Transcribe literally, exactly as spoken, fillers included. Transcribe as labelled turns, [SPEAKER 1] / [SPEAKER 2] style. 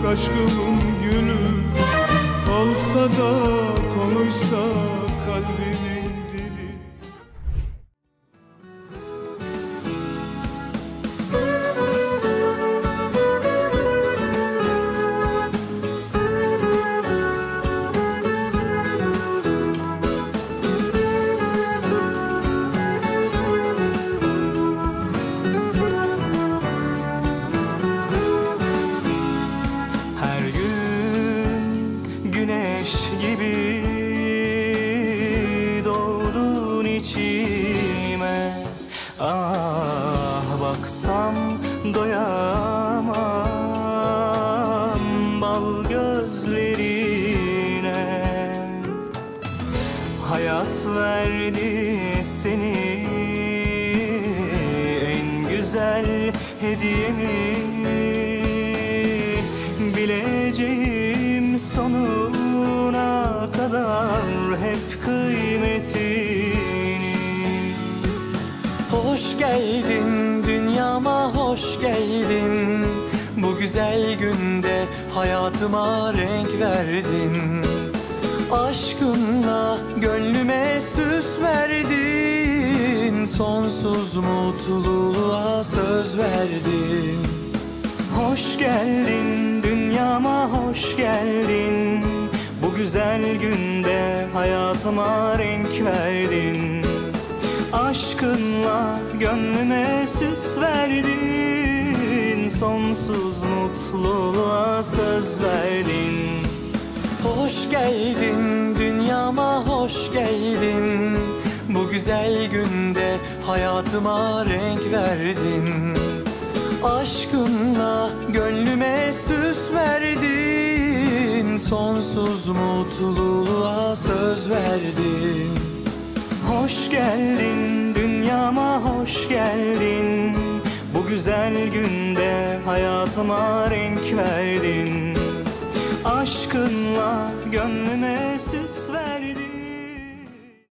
[SPEAKER 1] aşkımın gülü. Olsa da konuşsa kalbimin dili.
[SPEAKER 2] Her gün güneş gibi doğdun içime. Ah, baksam doyamam bal gözlerine. Hayat verdi seni, en güzel hediyemi. Bileceğim sonuna kadar hep kıymetini. Hoş geldin dünyama, hoş geldin. Bu güzel günde hayatıma renk verdin. Aşkınla gönlüme süs verdin. Sonsuz mutluluğa söz verdin. Hoş geldin dünyama, hoş geldin. Bu güzel günde hayatıma renk verdin. Aşkınla gönlüme süs verdin. Sonsuz mutluluğa söz verdin. Hoş geldin dünyama, hoş geldin. Bu güzel günde hayatıma renk verdin. Aşkınla gönlüme süs verdin. Sonsuz mutluluğa söz verdin. Hoş geldin dünyama, hoş geldin. Bu güzel günde hayatıma renk verdin. Aşkınla gönlüme süs verdin.